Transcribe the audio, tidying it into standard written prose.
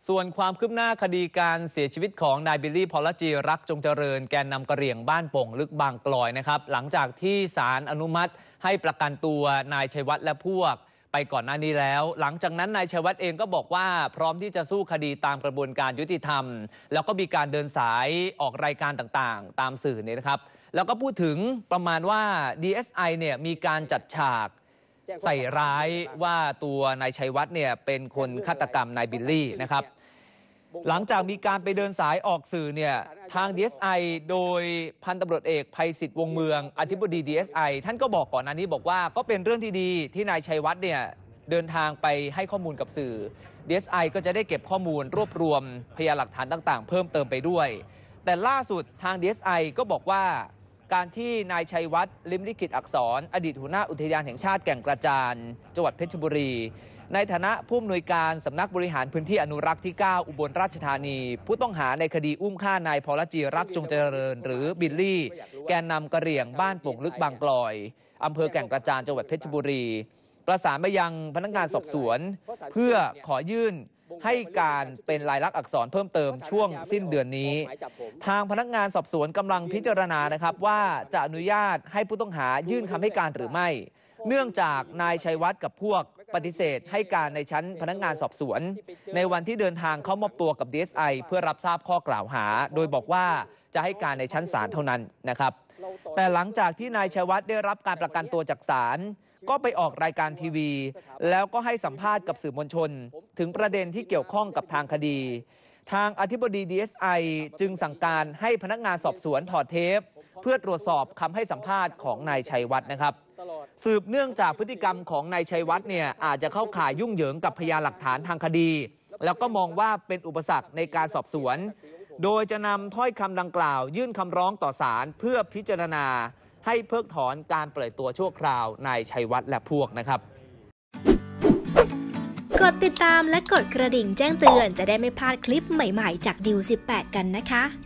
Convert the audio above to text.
ส่วนความคืบหน้าคดีการเสียชีวิตของนายบิลลี่พอลจีรักจงเจริญแกนนำกะเหรี่ยงบ้านโป่งลึกบางกลอยนะครับหลังจากที่ศาลอนุมัติให้ประกันตัวนายชัยวัฒน์และพวกไปก่อนหน้านี้แล้วหลังจากนั้นนายชัยวัฒน์เองก็บอกว่าพร้อมที่จะสู้คดีตามกระบวนการยุติธรรมแล้วก็มีการเดินสายออกรายการต่างๆตามสื่อเนี่ยนะครับแล้วก็พูดถึงประมาณว่า DSI เนี่ยมีการจัดฉากใส่ร้ายว่าตัวนายชัยวัฒน์เนี่ยเป็นคนฆาตกรรมนายบิลลี่นะครับหลังจากมีการไปเดินสายออกสื่อเนี่ยทาง DSI โดยพันตำรวจเอกไพศิษฐ์วงศ์เมืองอธิบดี DSI ท่านก็บอกก่อนหน้านี้บอกว่าก็เป็นเรื่องที่ดีที่นายชัยวัฒน์เนี่ยเดินทางไปให้ข้อมูลกับสื่อ DSI ก็จะได้เก็บข้อมูลรวบรวมพยานหลักฐานต่างๆเพิ่มเติมไปด้วยแต่ล่าสุดทาง DSI ก็บอกว่าการที่นายชัยวัฒน์ลิ้มลิขิตอักษรอดีตหัวหน้าอุทยานแห่งชาติแก่งกระจานจังหวัดเพชรบุรีในฐานะผู้อำนวยการสำนักบริหารพื้นที่อนุรักษ์ที่ 9 อุบลราชธานีผู้ต้องหาในคดีอุ้มฆ่านายพลจีรักจงเจริญหรือบิลลี่แกนนำกะเหรี่ยงบ้านโป่งลึกบางกลอยอำเภอแก่งกระจานจังหวัดเพชรบุรีประสานไปยังพนักงานสอบสวนเพื่อขอยื่นให้การเป็นลายลักษณ์อักษรเพิ่มเติมช่วงสิ้นเดือนนี้ทางพนักงานสอบสวนกำลังพิจารณานะครับว่าจะอนุญาตให้ผู้ต้องหายื่นคำให้การหรือไม่เนื่องจากนายชัยวัฒน์กับพวกปฏิเสธให้การในชั้นพนักงานสอบสวนในวันที่เดินทางเข้ามอบตัวกับ DSI เพื่อรับทราบข้อกล่าวหาโดยบอกว่าจะให้การในชั้นศาลเท่านั้นนะครับแต่หลังจากที่นายชัยวัฒน์ได้รับการประกันตัวจากศาลก็ไปออกรายการทีวีแล้วก็ให้สัมภาษณ์กับสื่อมวลชนถึงประเด็นที่เกี่ยวข้องกับทางคดีทางอธิบดี DSI จึงสั่งการให้พนักงานสอบสวนถอดเทปเพื่อตรวจสอบคำให้สัมภาษณ์ของนายชัยวัฒน์นะครับสืบเนื่องจากพฤติกรรมของนายชัยวัฒน์เนี่ยอาจจะเข้าข่ายยุ่งเหยิงกับพยานหลักฐานทางคดีแล้วก็มองว่าเป็นอุปสรรคในการสอบสวนโดยจะนำถ้อยคำดังกล่าวยื่นคำร้องต่อศาลเพื่อพิจารณาให้เพิกถอนการปล่อยตัวชั่วคราวนายชัยวัฒน์และพวกนะครับกดติดตามและกดกระดิ่งแจ้งเตือนจะได้ไม่พลาดคลิปใหม่ๆจากดิว18กันนะคะ